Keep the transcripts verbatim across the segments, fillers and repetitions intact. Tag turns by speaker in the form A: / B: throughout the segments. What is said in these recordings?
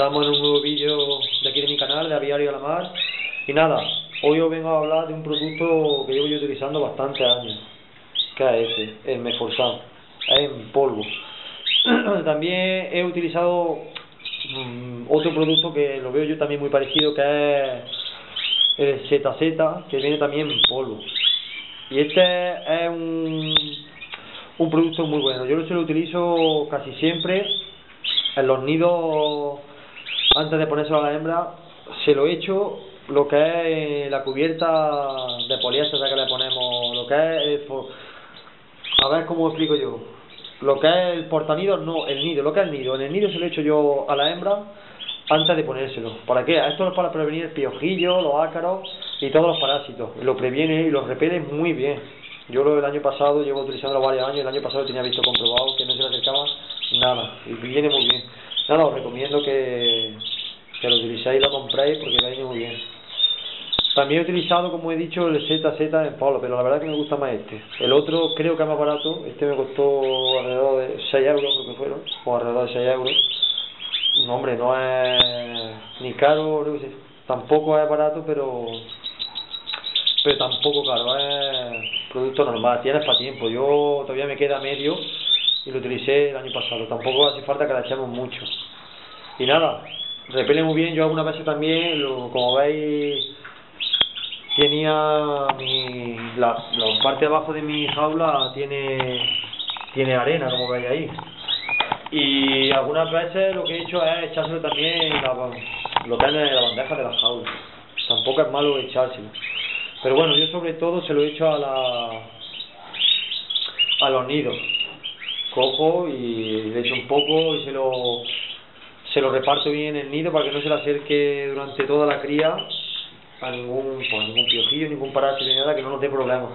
A: Estamos en un nuevo vídeo de aquí de mi canal, de Aviario a la Mar. Y nada, hoy os vengo a hablar de un producto que llevo yo utilizando bastantes años, que es este, el Meforsan, es en polvo. También he utilizado um, otro producto que lo veo yo también muy parecido, que es el Z Z, que viene también en polvo. Y este es un, un producto muy bueno. Yo lo utilizo casi siempre en los nidos. Antes de ponérselo a la hembra, se lo echo lo que es la cubierta de poliéster que le ponemos, lo que es, a ver cómo explico yo, lo que es el portanido, no, el nido, lo que es el nido, en el nido se lo echo yo a la hembra antes de ponérselo. ¿Para qué? Esto es para prevenir el piojillo, los ácaros y todos los parásitos, lo previene y lo repele muy bien. Yo lo del año pasado, llevo utilizándolo varios años, el año pasado tenía visto comprobado que no se le acercaba nada, y viene muy bien. Nada, os recomiendo que, que lo utilicéis y lo compréis porque viene muy bien. También he utilizado, como he dicho, el Z Z en polo, pero la verdad que me gusta más este. El otro creo que es más barato, este me costó alrededor de seis euros, creo que fueron, o alrededor de seis euros. No, hombre, no es ni caro, no sé, tampoco es barato, pero pero tampoco caro, es producto normal, tienes para tiempo. Yo todavía me queda medio y lo utilicé el año pasado, tampoco hace falta que le echemos mucho. Y nada, repele muy bien. Yo algunas veces también, lo, como veis, tenía mi, la, la parte de abajo de mi jaula tiene, tiene arena, como veis ahí. Y algunas veces lo que he hecho es echárselo también la, lo que es en la bandeja de la jaula. Tampoco es malo echárselo. Pero bueno, yo sobre todo se lo he hecho a la a los nidos. Cojo y le echo un poco y se lo se lo reparto bien en el nido para que no se le acerque durante toda la cría a ningún, pues, ningún piojillo, ningún parásito ni nada, que no nos dé problemas.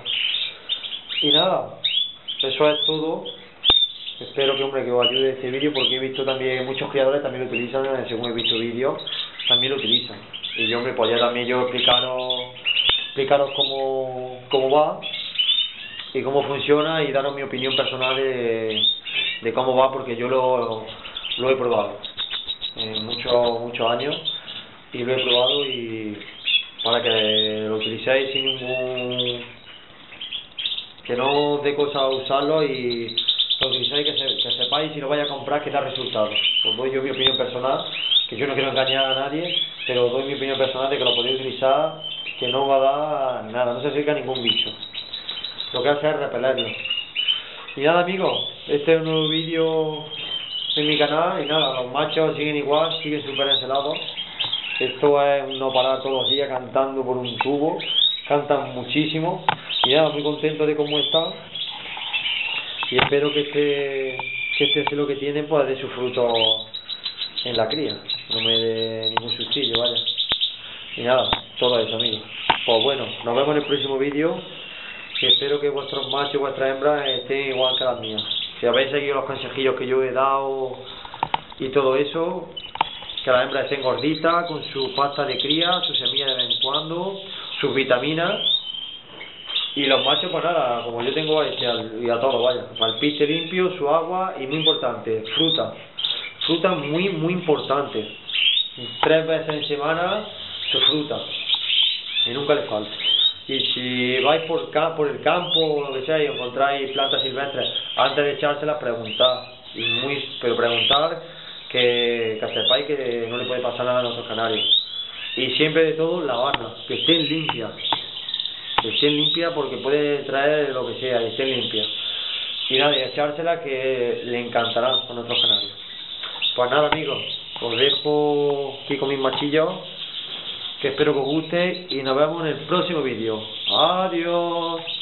A: Y nada, eso es todo. Espero que, hombre, que os ayude este vídeo, porque he visto también muchos criadores también lo utilizan, según he visto vídeos, también lo utilizan. Y yo, hombre, pues ya también yo explicaros, explicaros cómo, cómo va y cómo funciona, y daros mi opinión personal de, de cómo va, porque yo lo, lo he probado en muchos, muchos años, y lo he probado, y para que lo utilicéis sin ningún, que no os dé cosa usarlo, y lo utilicéis, que, se, que sepáis si lo vais a comprar que da resultados. Os doy yo mi opinión personal, que yo no quiero engañar a nadie, pero os doy mi opinión personal de que lo podéis utilizar, que no va a dar nada, no se acerca a ningún bicho, lo que hace es repelerlo. Y nada, amigos, este es un nuevo vídeo en mi canal. Y nada, los machos siguen igual, siguen súper encelados. Esto es un no parar todos los días cantando por un tubo, cantan muchísimo. Y nada, muy contento de cómo está, y espero que este que este celo que tienen pues dé su fruto en la cría, no me dé ningún sustillo, vaya. Y nada, todo eso, amigos. Pues bueno, nos vemos en el próximo vídeo, y espero que vuestros machos y vuestras hembras estén igual que las mías. Si habéis seguido los consejillos que yo he dado y todo eso, que las hembras estén gorditas, con su pasta de cría, su semilla de vez en cuando, sus vitaminas. Y los machos, pues nada, como yo tengo a este y a todos, vaya, alpiste limpio, su agua, y muy importante, fruta. Fruta muy, muy importante. Tres veces en semana su fruta, y nunca les falta. Y si vais por, por el campo o lo que sea y encontráis plantas silvestres, antes de echárselas, preguntad. Y muy, pero preguntar que, que sepáis que no le puede pasar nada a nuestros canarios. Y siempre de todo, lavarlas, que estén limpias. Que estén limpias, porque puede traer lo que sea, y estén limpias. Y nada, y echársela, que le encantará con nuestros canarios. Pues nada, amigos, os dejo aquí con mis machillos, que espero que os guste, y nos vemos en el próximo vídeo. Adiós.